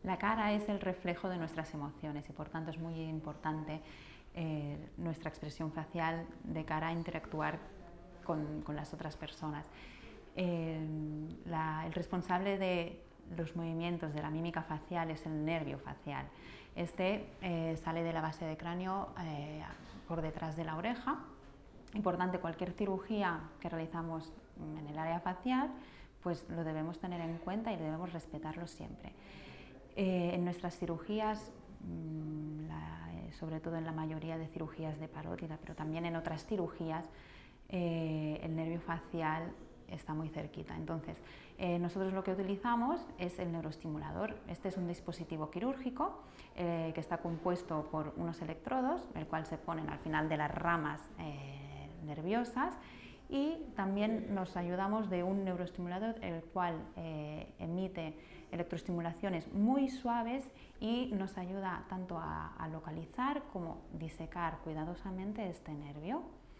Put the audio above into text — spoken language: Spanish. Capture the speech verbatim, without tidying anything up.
La cara es el reflejo de nuestras emociones y por tanto es muy importante eh, nuestra expresión facial de cara a interactuar con, con las otras personas. Eh, la, el responsable de los movimientos de la mímica facial es el nervio facial. Este eh, sale de la base de cráneo eh, por detrás de la oreja y por tanto cualquier cirugía que realizamos en el área facial pues lo debemos tener en cuenta y debemos respetarlo siempre. Eh, en nuestras cirugías, mmm, la, eh, sobre todo en la mayoría de cirugías de parótida, pero también en otras cirugías, eh, el nervio facial está muy cerquita. Entonces, eh, nosotros lo que utilizamos es el neuroestimulador. Este es un dispositivo quirúrgico eh, que está compuesto por unos electrodos, el cual se ponen al final de las ramas eh, nerviosas, y también nos ayudamos de un neuroestimulador el cual eh, emite electroestimulaciones muy suaves y nos ayuda tanto a, a localizar como disecar cuidadosamente este nervio.